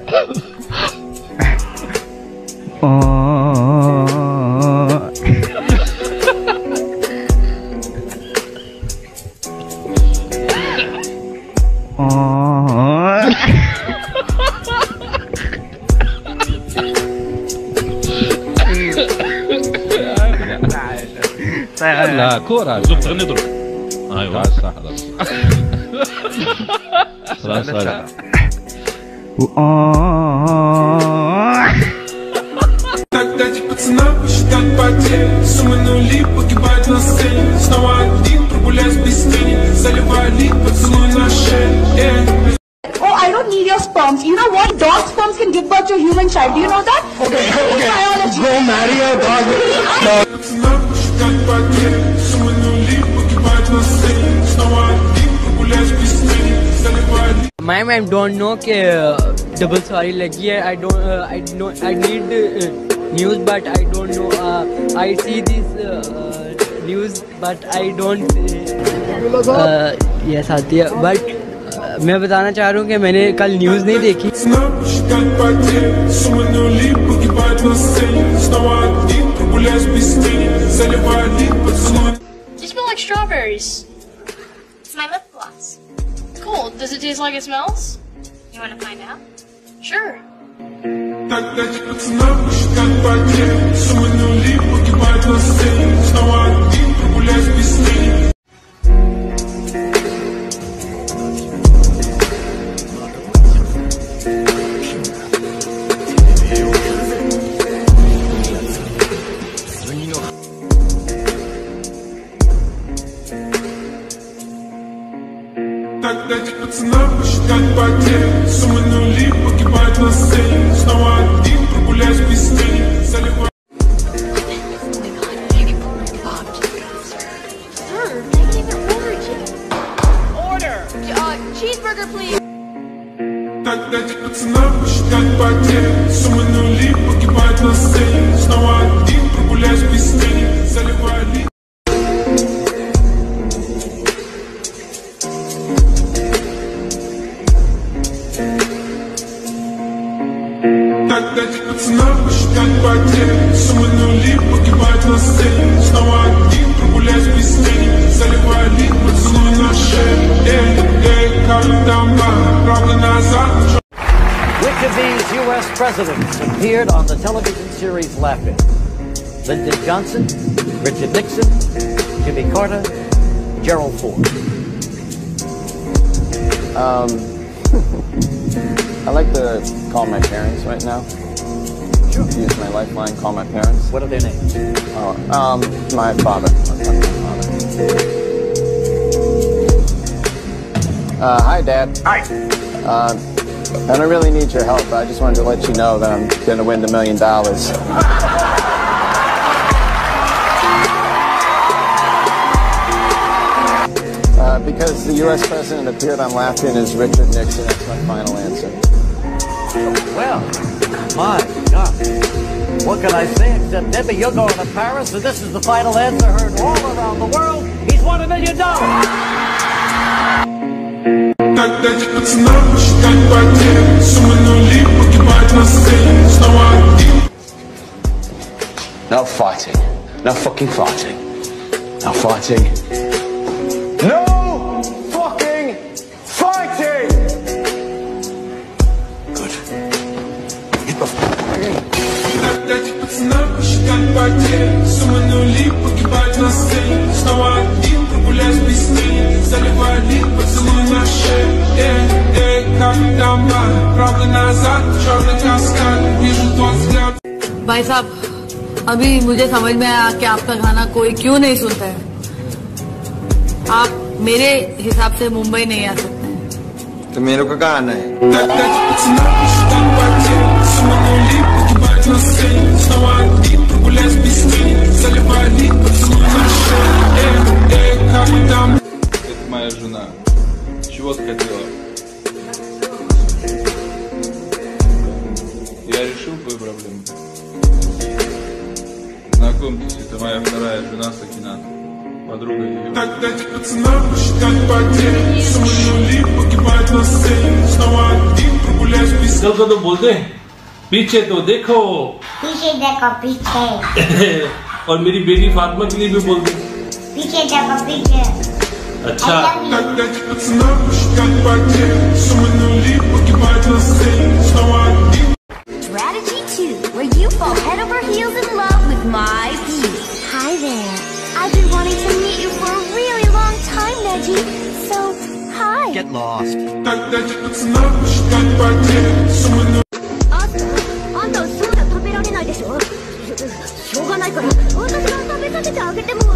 لا كورة زوج تغني ضرب. ايوه صح خلاص خلاص Тогда пацана посчитать потери. Суммы нули погибают на сцене. Снова один прогуляюсь без тени. Заливаю лик, поцелуй на шее. Oh, I don't need your sperms. You know what? Dog sperms can give birth to a human child. Do you know that? Okay. Biology. Go marry a dog. Пацана посчитать потери. Суммы нули погибают на сцене. Снова один прогуляюсь без тени. Заливаю лик. My mom don't know कि double sorry लगी है. I need news, but I don't know. I see this news, but I don't. Yes आती है, but मैं बताना चाह रहा हूँ कि मैंने कल न्यूज़ नहीं देखी. They smell like strawberries. It's my lip gloss. Cool. Does it taste like it smells? You want to find out? Sure. Тогда пацана посчитать потери. Суммы нули погибают на сцене. Снова один прогуляюсь без тени. Тогда пацана посчитать потери. Суммы нули погибают на сцене. Снова один прогуляюсь без тени. Заливаю. Cheeseburger, please. Тогда пацана посчитать потери. Суммы нули погибают на сцене. Снова один прогуляюсь без тени. Заливаю лик. Тогда пацана посчитать потери. Суммы нули погибают на сцене. Снова один прогуляюсь без тени. Заливаю лик, поцелуй на шее. Как дома, правда назад. Which of these U.S. presidents appeared on the television series Laugh-In? Lyndon Johnson, Richard Nixon, Jimmy Carter, Gerald Ford. I like to call my parents right now. Sure. Use my lifeline, call my parents. What are their names? My father. Hi, Dad. Hi. I don't really need your help. I just wanted to let you know that I'm going to win the $1 million. Because the U.S. president appeared on Laugh-In as Richard Nixon. That's my final answer. Well, my God. What can I say except, Debbie, you're going to Paris, and this is the final answer heard all around the world. He's won $1 million. Тогда пацана посчитать потери. Суммы нули погибают на сцене. Снова один. No fighting. No fucking fighting. No fighting. No fucking fighting! Good. Get the fuck away. Тогда пацана посчитать потери. Суммы нули погибают на сцене. Снова один прогуляюсь без тени. Заливаю лик, поцелуй на шее. Как дома, правда назад. Черный каскад, вижу твой взгляд. भाई साहब, अभी मुझे समझ में आया कि आपका गाना कोई क्यों नहीं सुनता है. आप मेरे हिसाब से मुंबई नहीं आ सकते हैं. तो मेरे को कहाँ आना है? Это моя жена. Чего ты хотела? Я решил твою проблему. Знакомьтесь, это моя вторая жена Сакинат. Подруга ее. Тогда пацана посчитать потери. Суммы нули погибают на сцене. Снова один прогуляюсь. прогуляешь без कल को तो बोलते हैं पीछे तो देखो पीछे देखो पीछे और मेरी बेटी फातिमा के लिए भी बोलते हैं पीछे देखो पीछे अच्छा Когда эти пацаны посчитали потери Суммы нули погибают на сцене Снова один Strategy 2, where you fall head over heels in love with my piece. Hi there. I've been wanting to meet you for a really long time, Neji. So, hi. Get lost. Когда эти пацаны посчитали потери Суммы нули あんたはそうだ食べられないでしょしょうがないから私が食べさせてあげても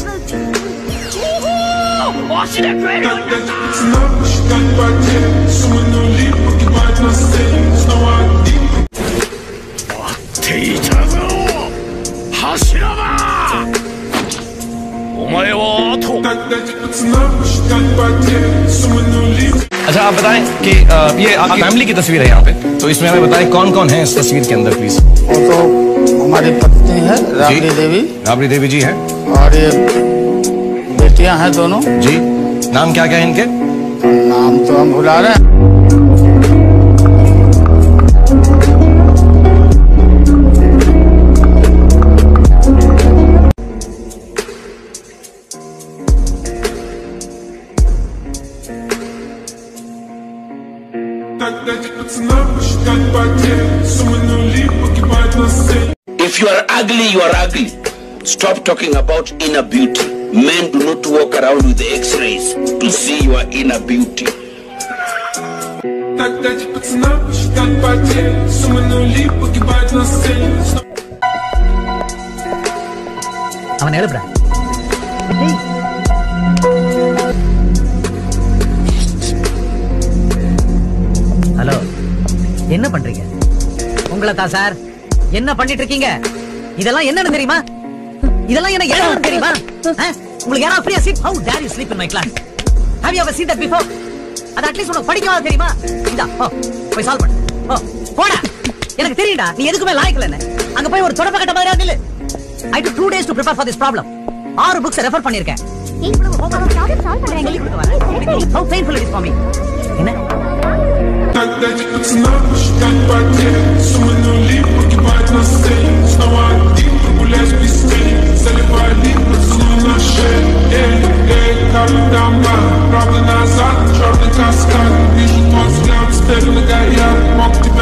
足で食えるようになった пацаны посчитали потери Суммы нули погибают на сцене Снова один 待っていたぞ柱だお前はあと Когда эти пацаны посчитали потери Суммы нули अच्छा आप बताएं कि ये आपकी फैमिली की तस्वीर है यहाँ पे तो इसमें हमें बताएं कौन कौन है इस तस्वीर के अंदर प्लीज वो तो हमारी पत्नी है राबड़ी देवी जी हैं और ये बेटियां हैं दोनों जी नाम क्या क्या है इनके नाम तो हम भुला रहे हैं Когда эти пацаны посчитали потери Суммы нули погибают на сцене If you are ugly, you are ugly. Stop talking about inner beauty. Men do not walk around with X-rays to see your inner beauty. Тогда эти пацаны посчитали потери Суммы нули погибают на сцене அவன் எழுப்புற ஹலோ என்ன பண்றீங்க உங்களை தான் சார் என்ன பண்ணிட்டு இருக்கீங்க இதெல்லாம் என்னன்னு தெரியுமா இதெல்லாம் என்ன எழுதுன்னு தெரியுமா உங்களுக்கு யாரா ஃப்ரீயா seat how dare you sleep in my class have you ever seen that before அது அட்லீஸ்ட் உனக்கு படிக்கவாது தெரியுமா இந்தா போய் சால்வ் பண்ணு போடா எனக்கு தெரியும்டா நீ எதுக்குமே லாயக்கல என்ன அங்க போய் ஒரு தொடப்ப கட்ட மாதிரியா நில்லு I took 2 days to prepare for this problem 6 books refer பண்ணிருக்கேன் இவ்வளவு ஹோம்வொர்க் ப்ராப்ளம் சால்வ் பண்றீங்க how painful it is for me என்ன Когда эти пацаны посчитали потери Суммы нули погибают на сцене Снова один прогуляешь без тени Заливали поцелуй на шее Эй, капли дома Правда назад, черный каскад Вижу твой взгляд, теперь нагорят Мог